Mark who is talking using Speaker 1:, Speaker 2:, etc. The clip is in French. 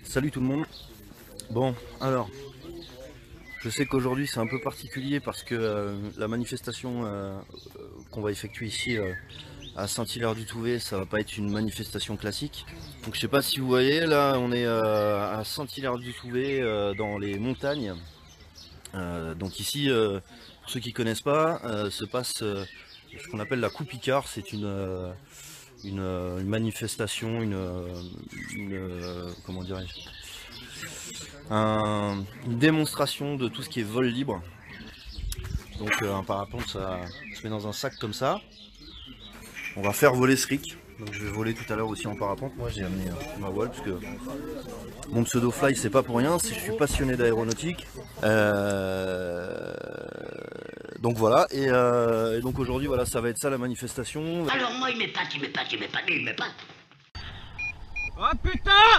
Speaker 1: Salut tout le monde. Bon, alors, je sais qu'aujourd'hui c'est un peu particulier parce que la manifestation qu'on va effectuer ici à Saint-Hilaire-du-Touvet, ça va pas être une manifestation classique. Donc je sais pas si vous voyez, là on est à Saint-Hilaire-du-Touvet dans les montagnes. Donc ici, pour ceux qui connaissent pas, se passe ce qu'on appelle la Coupe Icare. C'est une manifestation, comment dirais-je, une démonstration de tout ce qui est vol libre. Donc un parapente, ça se met dans un sac comme ça. On va faire voler ce RIC. Donc je vais voler tout à l'heure aussi en parapente. Moi j'ai amené ma voile parce que mon pseudo fly c'est pas pour rien, je suis passionné d'aéronautique. Donc voilà, et donc aujourd'hui voilà, ça va être ça la manifestation.
Speaker 2: Alors moi il m'épate.
Speaker 3: Oh putain!